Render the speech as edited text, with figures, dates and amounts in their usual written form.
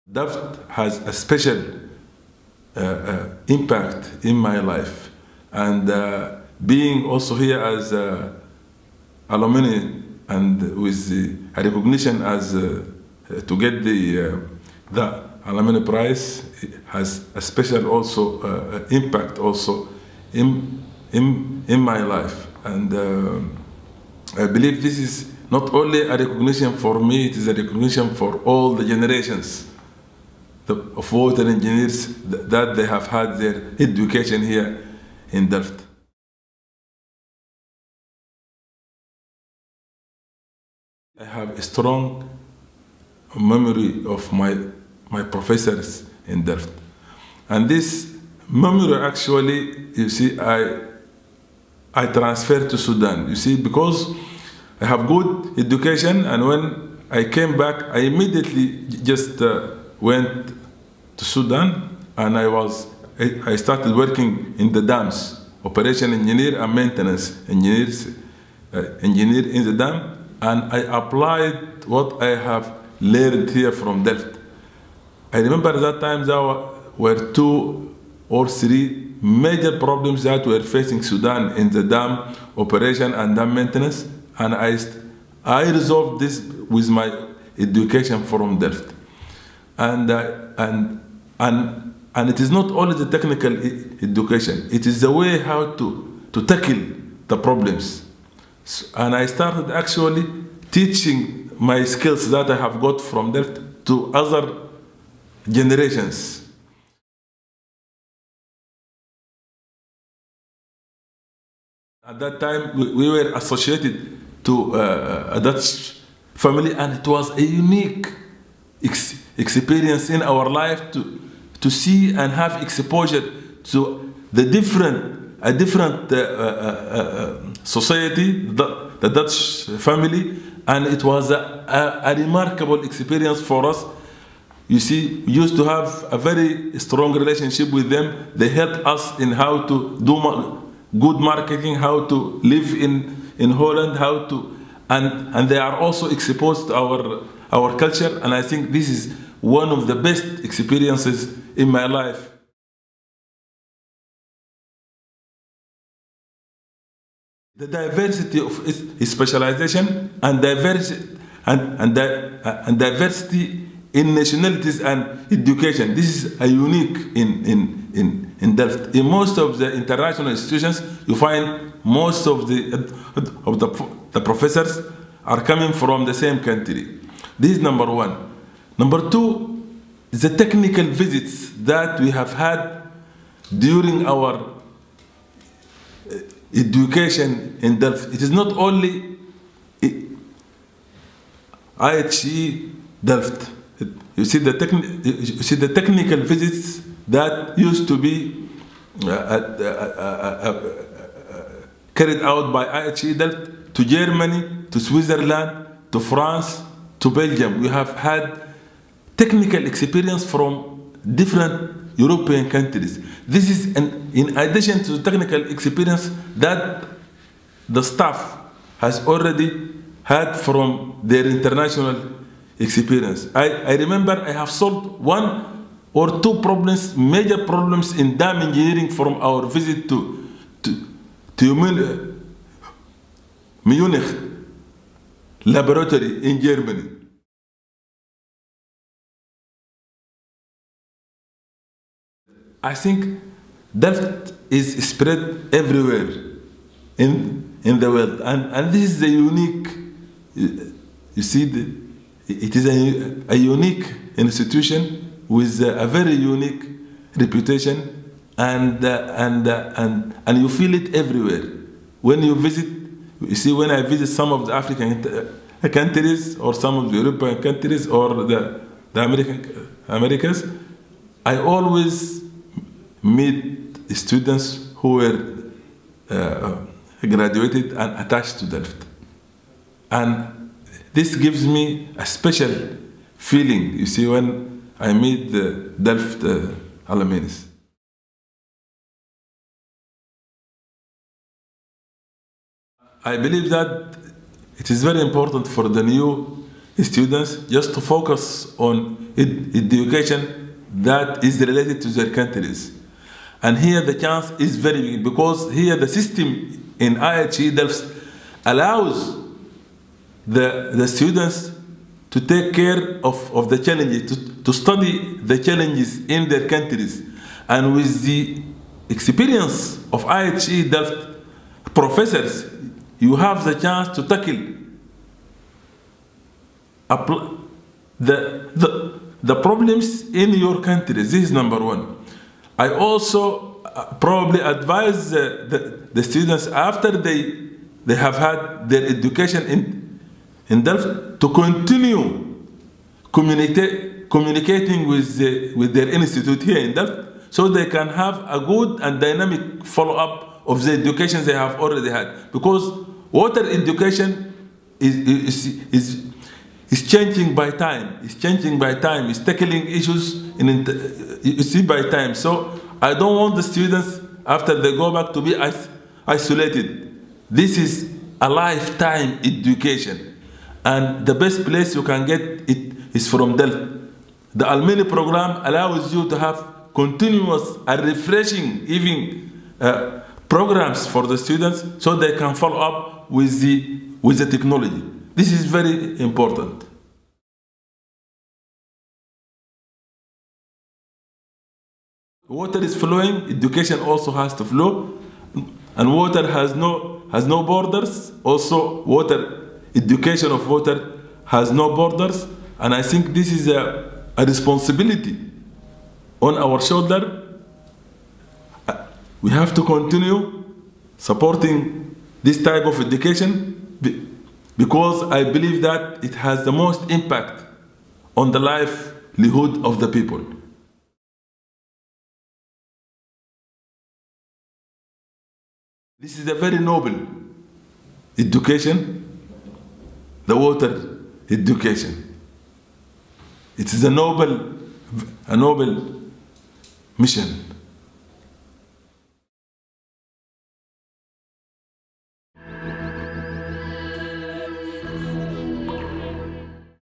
Delft has a special impact in my life, and being also here as alumni and with a recognition as to get the alumni prize has a special also impact also in my life, and I believe this is not only a recognition for me, it is a recognition for all the generations of water engineers that they have had their education here in Delft. I have a strong memory of my professors in Delft. And this memory actually, you see, I transferred to Sudan. You see, because I have good education, and when I came back, I immediately just went to Sudan, and I started working in the dams, operation engineer and maintenance engineer in the dam, and I applied what I have learned here from Delft. I remember that time there were 2 or 3 major problems that were facing Sudan in the dam operation and dam maintenance, and I resolved this with my education from Delft. And it is not only the technical education, it is the way how to tackle the problems. And I started actually teaching my skills that I have got from Delft to other generations. At that time, we were associated to a Dutch family, and it was a unique experience in our life to see and have exposure to a different society, the Dutch family, and it was a remarkable experience for us. You see, we used to have a very strong relationship with them. They helped us in how to do good marketing, how to live in Holland, how to, and they are also exposed to our culture, and I think this is one of the best experiences in my life. The diversity of its specialization and diversity in nationalities and education. This is a unique in Delft. In most of the international institutions, you find most of the professors are coming from the same country. This is number 1. Number 2, the technical visits that we have had during our education in Delft. It is not only IHE Delft. You see the technical visits that used to be carried out by IHE Delft to Germany, to Switzerland, to France, to Belgium. We have had technical experience from different European countries. This is in addition to the technical experience that the staff has already had from their international experience. I remember I have solved 1 or 2 problems, major problems in dam engineering from our visit to Munich laboratory in Germany. I think Delft is spread everywhere in the world, and this is a unique. You see, it is a unique institution with a very unique reputation, and you feel it everywhere when you visit. You see, when I visit some of the African countries or some of the European countries or the Americas, I always meet students who were graduated and attached to Delft. And this gives me a special feeling, you see, when I meet the Delft alumni. I believe that it is very important for the new students just to focus on education that is related to their countries. And here the chance is very big, because here the system in IHE Delft allows the students to take care of the challenges, to study the challenges in their countries. And with the experience of IHE Delft professors, you have the chance to tackle the problems in your countries. This is number one. I also probably advise the students, after they have had their education in Delft, to continue communicating with their institute here in Delft, so they can have a good and dynamic follow-up of the education they have already had. Because water education is changing by time. It's changing by time. It's tackling issues by time. So I don't want the students, after they go back, to be isolated. This is a lifetime education. And the best place you can get it is from Delft. The Almeni program allows you to have continuous and refreshing programs for the students, so they can follow up with the technology. This is very important. Water is flowing, education also has to flow, and water has no borders. Also, education of water has no borders, and I think this is a responsibility on our shoulder. We have to continue supporting this type of education, because I believe that it has the most impact on the livelihood of the people. This is a very noble education, the water education. It is a noble mission.